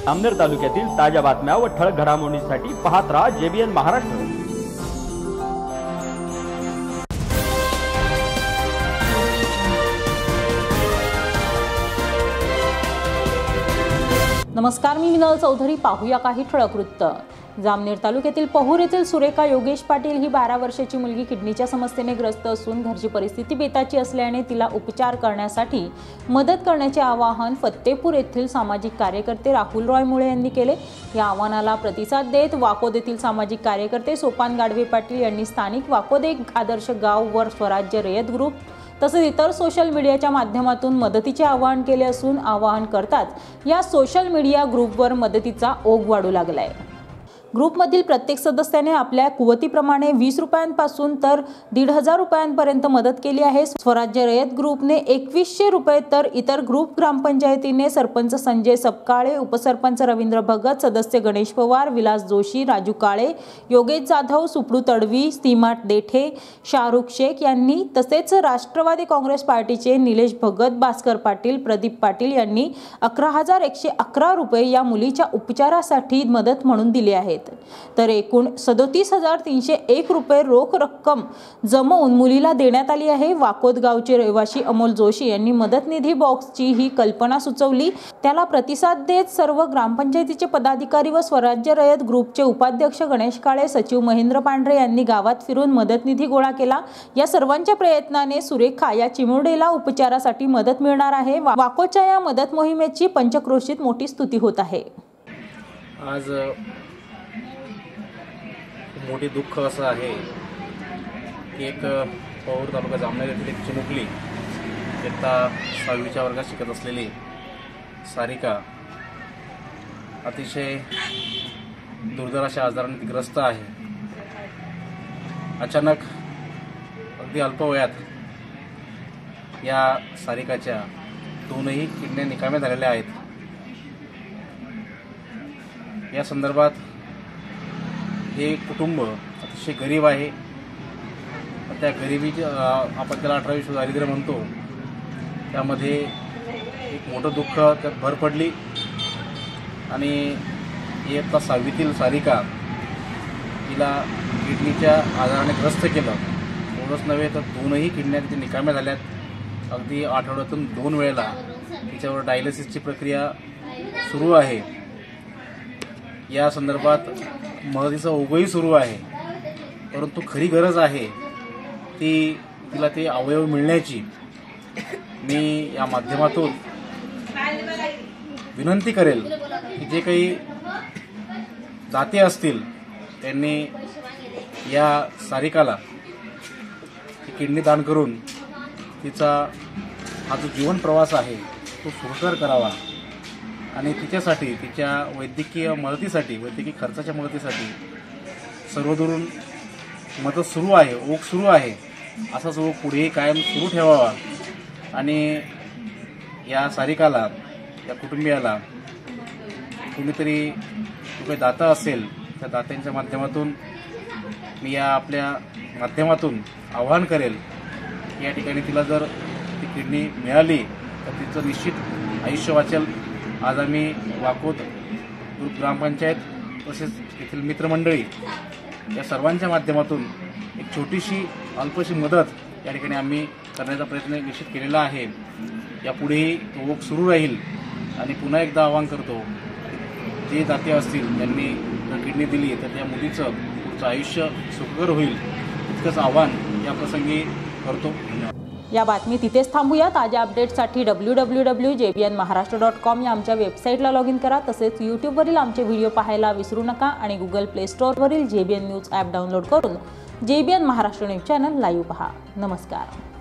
जामनेर तालुक्यातील ताज्या बातम्या व ठळक घडामोडींसाठी पाहत रहा JBN महाराष्ट्र। नमस्कार, मी मिनल चौधरी। पाहूया काही ठळक वृत्त। जामनेर तालुक्यातील पहूर येथील सुरेखा योगेश पाटील ही 12 वर्षाची मुलगी किडनीच्या समस्येने ग्रस्त असून घरची परिस्थिती बेताची असल्याने तिला उपचार करण्यासाठी मदत करण्याचे आवाहन फत्तेपूर येथील सामाजिक कार्यकर्ते राहुल रॉय मुळे यांनी केले। या आवाहनाला प्रतिसाद देत वाकोद येथील सामाजिक कार्यकर्ते सोपान गाडवे पाटील यांनी स्थानिक वाकोद एक आदर्श गाव वर स्वराज्य रयत ग्रुप तसेच इतर सोशल मीडियाच्या माध्यमातून मदतीचे आवाहन केले असून आवाहन करताच या सोशल मीडिया ग्रुपवर मदतीचा ओघ वाढू लागलाय। ग्रुपमधील प्रत्येक सदस्याने आपल्या कुवतीप्रमाणे 20 रुपयांपासून तर 1,500 रुपयांपर्यंत मदत केली आहे। स्वराज्य रयत ग्रुपने 2100 रुपये तर इतर ग्रुप ग्रामपंचायतीने सरपंच संजय सपकाळे, उपसरपंच रवींद्र भगत, सदस्य गणेश पवार, विलास जोशी, राजू काळे, योगेश जाधव, सुप्रू तडवी, सीमाट देठे, शाहरुख शेख यांनी तसेच राष्ट्रवादी काँग्रेस पार्टीचे निलेश भगत, भास्कर पाटील, प्रदीप पाटील यांनी 11,111 रुपये या मुलीच्या उपचारासाठी मदत म्हणून दिले आहेत। तर एकूण 37,301 रुपये रोख रक्कम जमवून मुलीला देण्यात आली आहे। वाकोद गावचे रहिवासी अमोल जोशी यांनी मदत निधी बॉक्सची ही कल्पना सुचवली। त्याला प्रतिसाद देत सर्व ग्रामपंचायतीचे पदाधिकारी व स्वराज्य रयत ग्रुपचे उपाध्यक्ष गणेश काळे, सचिव महेंद्र पांढरे यांनी गावात फिरून मदत निधी गोळा केला। या सर्वांच्या प्रयत्नाने सुरेखा या चिमुरडीला उपचारासाठी मदत मिळणार आहे। वाकोदच्या या मदत मोहिमेची पंचक्रोशीत मोठी स्तुती होत आहे। आज मोठी दुःख असं आहे की एक पौर तालुका जामनेर येथील एक चिमुकली इयत्ता 6वीच्या वर्गात शिकत असलेली सारिका अतिशय दुर्धर अशा आजाराने ग्रस्त आहे। अचानक अगदी अल्पवयात या सारिकाच्या 2ही किडन्या निकामी झालेल्या आहेत। या संदर्भात हे कुटुंब अतिशय गरीब आहे। त्या गरिबीचे आपण त्याला 18-20 दारिद्र्य म्हणतो, त्यामध्ये एक मोठं दुःख त्यात भर पडली आणि इयत्ता 6वीतील सारिका तिला किडनीच्या आजाराने ग्रस्त केलं। एवढंच नव्हे तर 2ही किडन्या तिथे निकाम्या झाल्यात। अगदी आठवड्यातून 2 वेळेला तिच्यावर डायलिसिसची प्रक्रिया सुरू आहे। या संदर्भात मदतीचा ओघही सुरू आहे, परंतु खरी गरज आहे तिला ते अवयव मिळण्याची। मी या माध्यमातून विनंती करेल की जे काही दाते असतील त्यांनी या सारिकाला किडनी दान करून तिचा हा जो जीवन प्रवास आहे तो सुखकर करावा आणि तिच्यासाठी तिच्या वैद्यकीय मदतीसाठी, वैद्यकीय खर्चाच्या मदतीसाठी सर्वदूरून मदत सुरू आहे, ओघ सुरू आहे। असाच ओघ पुढेही कायम सुरू ठेवावा आणि या सारिकाला, या कुटुंबियाला कुणीतरी काही दाता असेल त्या दात्यांच्या माध्यमातून मी या आपल्या माध्यमातून आवाहन करेल या ठिकाणी तिला जर ती किडनी मिळाली तर तिचं निश्चित आयुष्य वाचेल। आज आम्ही वाकोद ग्रामपंचायत तसेच येथील मित्रमंडळी या सर्वांच्या माध्यमातून एक छोटीशी अल्पशी मदत या ठिकाणी आम्ही करण्याचा प्रयत्न निश्चित केलेला आहे। यापुढेही तो ओघ सुरू राहील आणि पुन्हा एकदा आवाहन करतो, जे दाते असतील त्यांनी जर किडनी दिली तर त्या मुलीचं पुढचं आयुष्य सुखकर होईल, इतकंच आवाहन या प्रसंगी करतो। या बातमी तिथेच थांबूया। ताज्या अपडेट्ससाठी www.jbnmaharashtra.com या आमच्या वेबसाईटला लॉग इन करा। तसेच यूट्यूबवरील आमचे व्हिडिओ पाहायला विसरू नका आणि गुगल प्ले स्टोअरवरील JBN न्यूज ॲप डाउनलोड करून JBN Maharashtra news channel live पहा। नमस्कार।